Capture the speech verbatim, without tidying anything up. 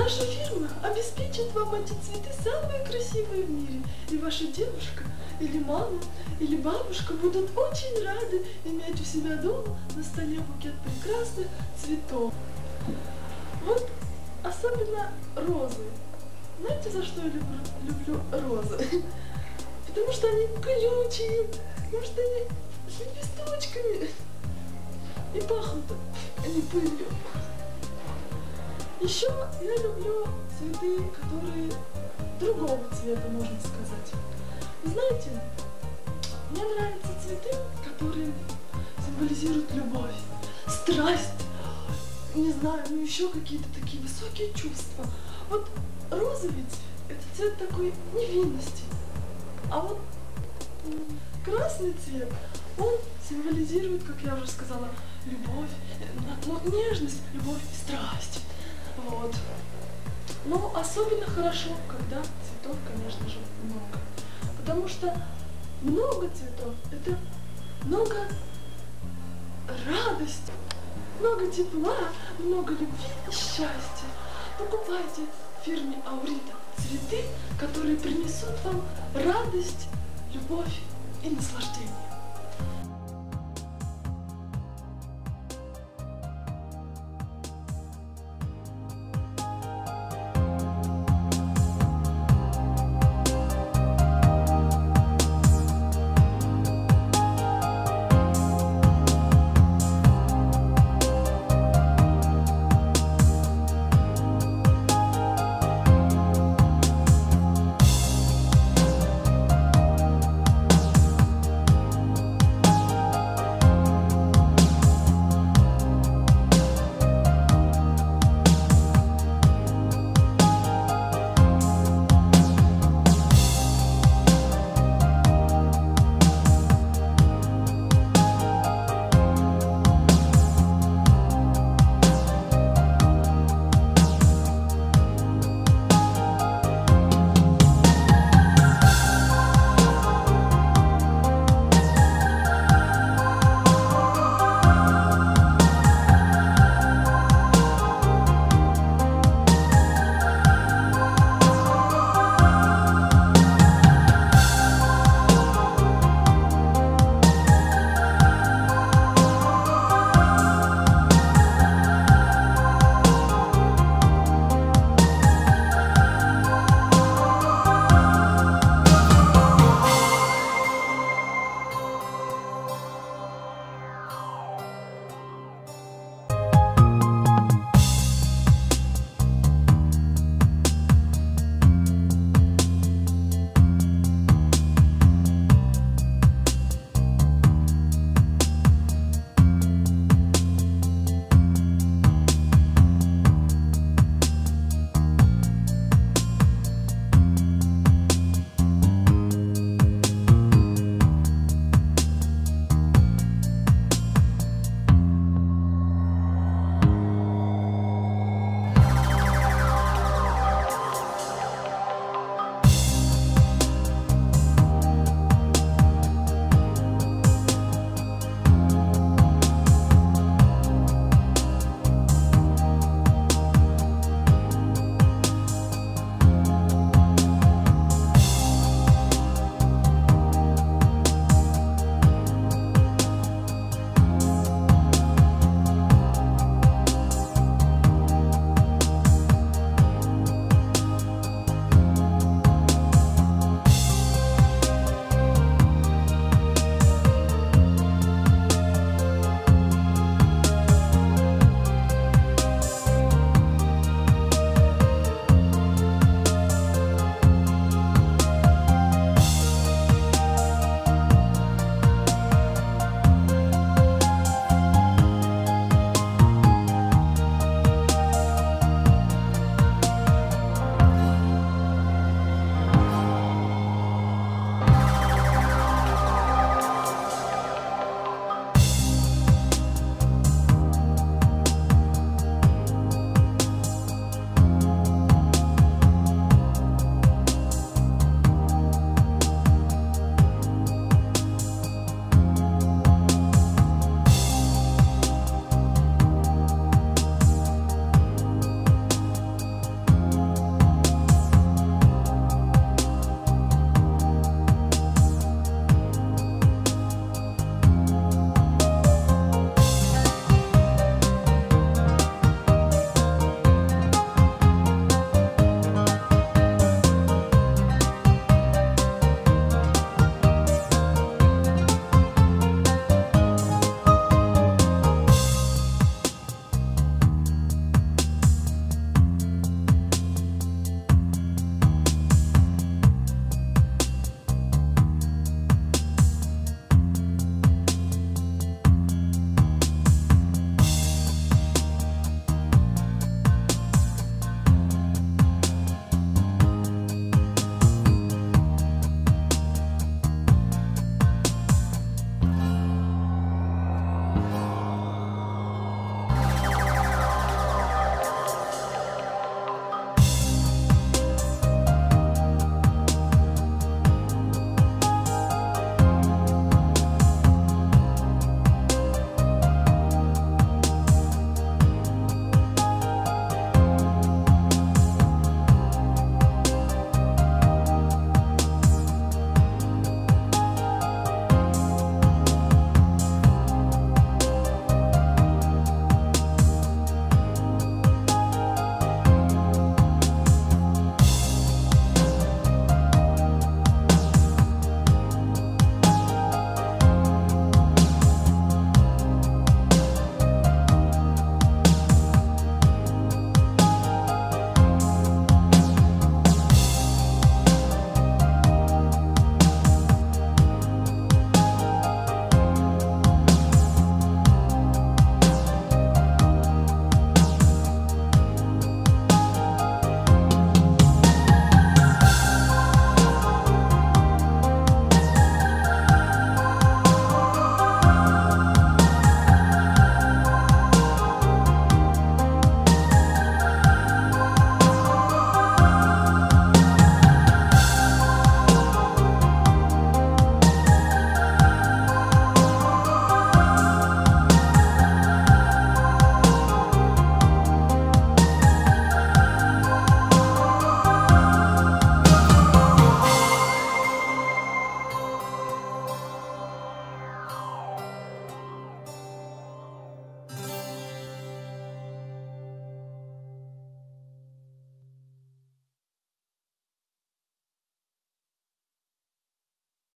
Наша фирма обеспечит вам эти цветы самые красивые в мире. И ваша девушка, или мама, или бабушка будут очень рады иметь у себя дома на столе букет прекрасных цветов. Вот особенно розы. Знаете, за что я люблю, люблю розы? Потому что они колючие, потому что они с лепесточками и пахнут они пылью. Еще я люблю цветы, которые другого цвета, можно сказать. Вы знаете, мне нравятся цветы, которые символизируют любовь, страсть, не знаю, ну еще какие-то такие высокие чувства. Вот розовый цвет – это цвет такой невинности, а вот красный цвет, он символизирует, как я уже сказала, любовь, ну, нежность, любовь и страсть. Вот. Но особенно хорошо, когда цветов, конечно же, много. Потому что много цветов – это много радости, много тепла, много любви и счастья. Покупайте в фирме Аурита цветы, которые принесут вам радость, любовь и наслаждение.